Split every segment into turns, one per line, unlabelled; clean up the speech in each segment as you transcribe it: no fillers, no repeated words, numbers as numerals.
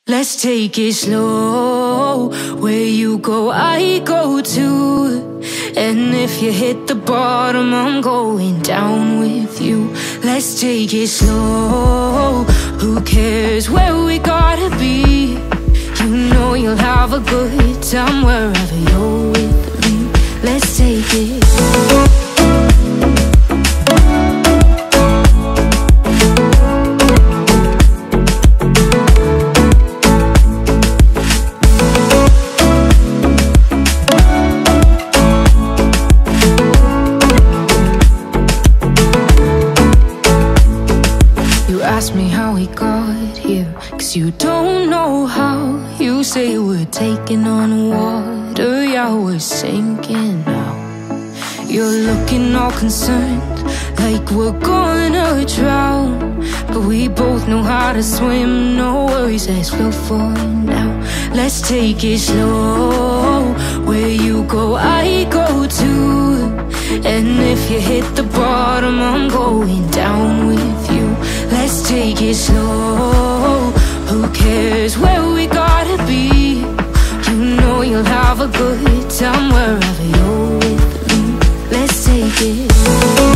Let's take it slow. Where you go, I go too. And if you hit the bottom, I'm going down with you. Let's take it slow. Who cares where we gotta be? You know you'll have a good time wherever you're with me. Let's take it slow. Ask me how we got here, 'cause you don't know how. You say we're taking on water, yeah, we're sinking now. You're looking all concerned, like we're gonna drown. But we both know how to swim, no worries, let's go for now. Let's take it slow. Where you go, I go too. And if you hit the bottom, I'm going down with you. Let's take it slow. Who cares where we gotta be? You know you'll have a good time wherever you're with me. Let's take it slow.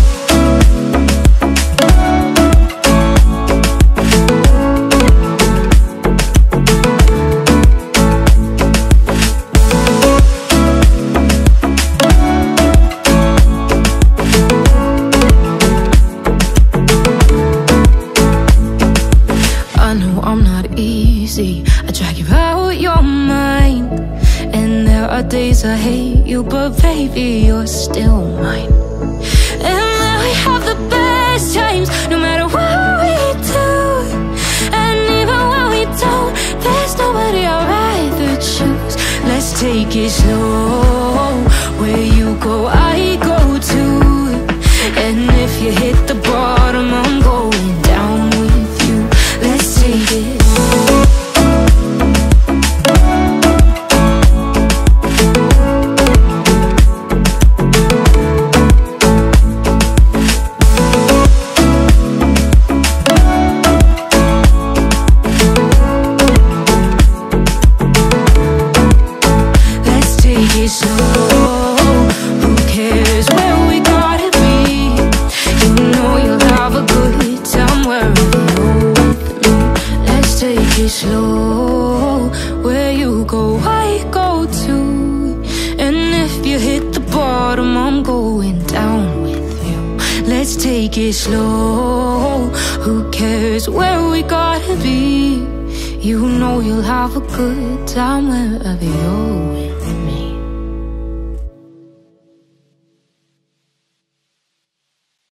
I drag you out your mind, and there are days I hate you, but baby, you're still mine. And then we have the best times, no matter what we do. And even when we don't, there's nobody I'd rather choose. Let's take it slow. Where you go, I go too. And if you hit the bottom, I'm going down with you. Let's take it slow. Who cares where we gotta be? You know you'll have a good time wherever you're with me. Let's take it slow. Where you go, I go too. And if you hit the bottom, I'm going down with you. Let's take it slow. Who cares where we gotta be? You know you'll have a good time wherever you're with me.